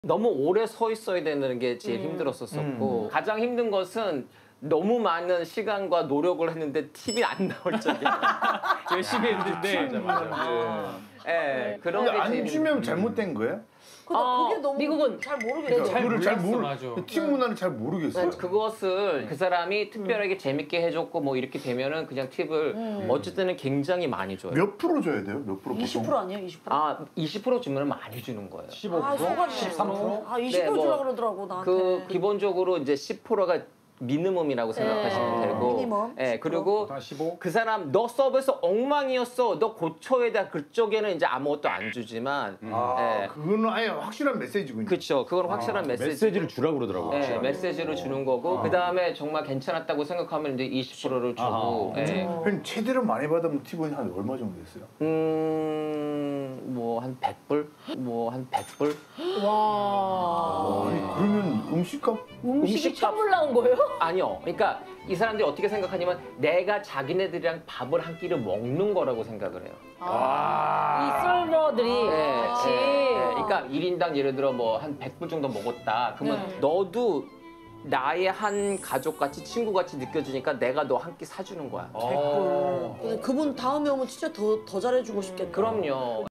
너무 오래 서 있어야 되는 게 제일 힘들었었고 가장 힘든 것은 너무 많은 시간과 노력을 했는데 팁이 안 나올 적이야. 열심히 했는데. 예, 그런 근데 게 안 제일 주면 잘못된 거예요? 근데 그게 너무 미국은 잘 모르겠어요. 그거를 잘 맞아. 팀 문화를 잘 모르겠어요. 그것을 그 사람이 특별하게 재밌게 해줬고 뭐 이렇게 되면은 그냥 팁을 어쨌든 굉장히 많이 줘요. 몇 프로 줘야 돼요? 몇 프로? 20% 아니에요? 20%? 아, 20% 주면 많이 주는 거예요. 15%? 아, 속았네. 13%? 아, 20% 네, 뭐 주라 그러더라고, 나한테. 그 기본적으로 이제 10%가 미니멈이라고 생각하시면 되고, 미니멈, 예, 그리고 다 15? 그 사람 너 서비스 엉망이었어, 너 고쳐야 돼. 그쪽에는 이제 아무것도 안 주지만, 예, 그거는 아예 확실한 메시지군요. 그렇죠. 그건 확실한 메시지를 주라고 그러더라고요. 네, 메시지를 주는 거고 그 다음에 정말 괜찮았다고 생각하면 이제 20%를 주고. 예. 형님 최대로 많이 받으면 팁은 한 얼마 정도 됐어요? 뭐 한 100불? 뭐 한 100불? 와. 아니 그러면 음식값? 음식이 천불 나온 거예요? 아니요. 그러니까 이 사람들이 어떻게 생각하냐면 내가 자기네들이랑 밥을 한 끼를 먹는 거라고 생각을 해요. 이 썰머들이 같이. 그러니까 1인당 예를 들어 뭐 한 100불 정도 먹었다. 그러면 너도 나의 한 가족같이 친구같이 느껴지니까 내가 너 한 끼 사주는 거야. 근데 그분 다음에 오면 진짜 더 잘해주고 싶겠다. 그럼요.